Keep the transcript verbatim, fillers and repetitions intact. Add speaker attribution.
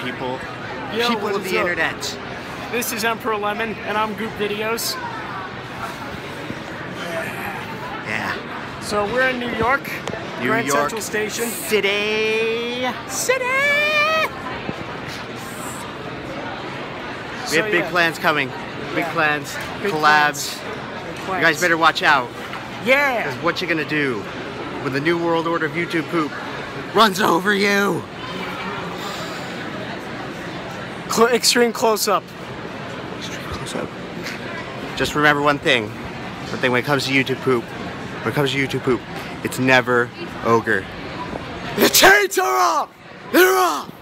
Speaker 1: people.
Speaker 2: Yo,
Speaker 1: people
Speaker 2: what
Speaker 1: of
Speaker 2: is
Speaker 1: the
Speaker 2: up?
Speaker 1: internet.
Speaker 2: This is EmpLemon, and I'm Goop Videos.
Speaker 1: Yeah.
Speaker 2: So we're in New York,
Speaker 1: New
Speaker 2: Grand
Speaker 1: York
Speaker 2: Central Station.
Speaker 1: City.
Speaker 2: City!
Speaker 1: We have
Speaker 2: So,
Speaker 1: big
Speaker 2: yeah.
Speaker 1: plans coming. Big
Speaker 2: Yeah.
Speaker 1: plans,
Speaker 2: Big
Speaker 1: collabs.
Speaker 2: plans. Big
Speaker 1: You
Speaker 2: plans.
Speaker 1: guys better watch out.
Speaker 2: Yeah!
Speaker 1: Because what you gonna do when the new world order of YouTube poop runs over you?
Speaker 2: Cl extreme close-up.
Speaker 1: Extreme close-up. Just remember one thing. One thing when it comes to YouTube poop. When it comes to YouTube poop, it's never ogre.
Speaker 2: The chains are off! They're off!